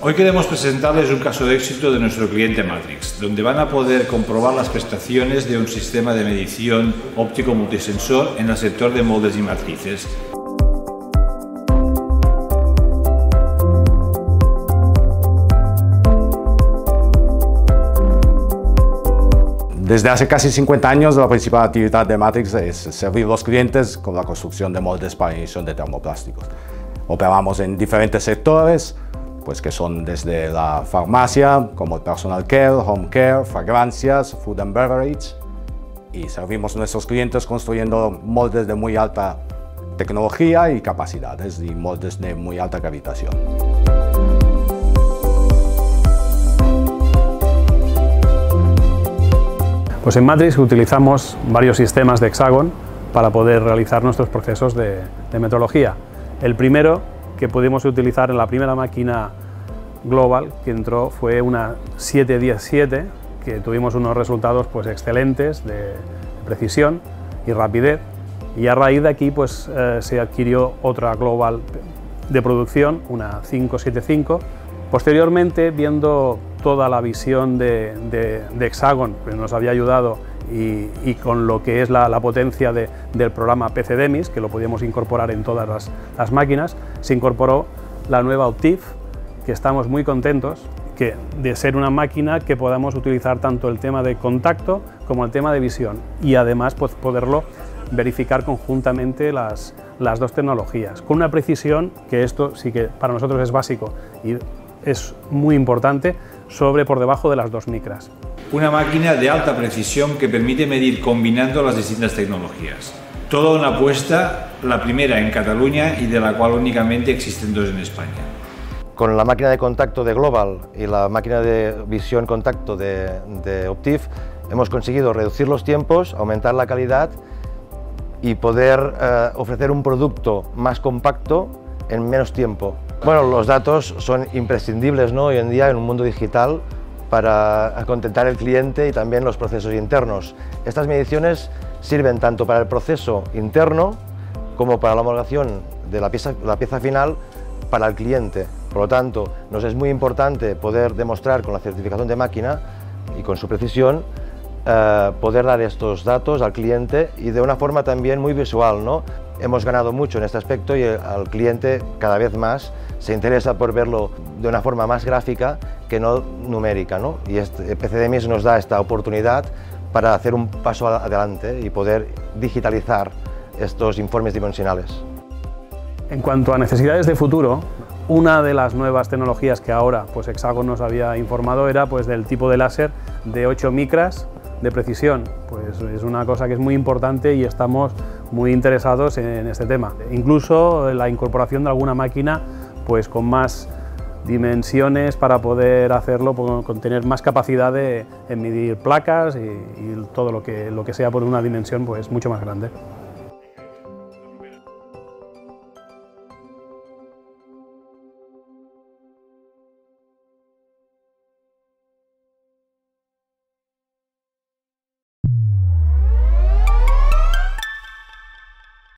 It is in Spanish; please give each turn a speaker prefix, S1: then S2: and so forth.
S1: Hoy queremos presentarles un caso de éxito de nuestro cliente Matrix, donde van a poder comprobar las prestaciones de un sistema de medición óptico multisensor en el sector de moldes y matrices.
S2: Desde hace casi 50 años, la principal actividad de Matrix es servir a los clientes con la construcción de moldes para emisión de termoplásticos. Operamos en diferentes sectores, pues que son desde la farmacia, como el personal care, home care, fragancias, food and beverage, y servimos a nuestros clientes construyendo moldes de muy alta tecnología y capacidades y moldes de muy alta gravitación.
S3: Pues en Matrix utilizamos varios sistemas de Hexagon para poder realizar nuestros procesos de metrología. El primero que pudimos utilizar en la primera máquina global que entró fue una 717, que tuvimos unos resultados pues excelentes de precisión y rapidez, y a raíz de aquí pues se adquirió otra global de producción, una 575. Posteriormente, viendo toda la visión de Hexagon que nos había ayudado y con lo que es la potencia del programa PCDEMIS, que lo podíamos incorporar en todas las máquinas, se incorporó la nueva Optiv, que estamos muy contentos de ser una máquina que podamos utilizar tanto el tema de contacto como el tema de visión, y además pues, poderlo verificar conjuntamente las dos tecnologías, con una precisión que esto sí que para nosotros es básico y es muy importante, por debajo de las 2 micras.
S1: Una máquina de alta precisión que permite medir combinando las distintas tecnologías. Toda una apuesta, la primera en Cataluña y de la cual únicamente existen 2 en España.
S4: Con la máquina de contacto de Global y la máquina de visión contacto de Optiv hemos conseguido reducir los tiempos, aumentar la calidad y poder ofrecer un producto más compacto en menos tiempo. Bueno, los datos son imprescindibles, ¿no?, hoy en día en un mundo digital para contentar al cliente y también los procesos internos. Estas mediciones sirven tanto para el proceso interno como para la homologación de la pieza final para el cliente. Por lo tanto, nos es muy importante poder demostrar con la certificación de máquina y con su precisión poder dar estos datos al cliente y de una forma también muy visual, ¿no? Hemos ganado mucho en este aspecto y al cliente cada vez más se interesa por verlo de una forma más gráfica que no numérica, ¿no? Y PCDEMIS nos da esta oportunidad para hacer un paso adelante y poder digitalizar estos informes dimensionales.
S3: En cuanto a necesidades de futuro, una de las nuevas tecnologías que ahora pues Hexagon nos había informado era pues del tipo de láser de 8 micras de precisión. Pues es una cosa que es muy importante y estamos muy interesados en este tema. Incluso la incorporación de alguna máquina pues con más dimensiones para poder hacerlo, con tener más capacidad de medir placas y todo lo que sea por una dimensión pues mucho más grande.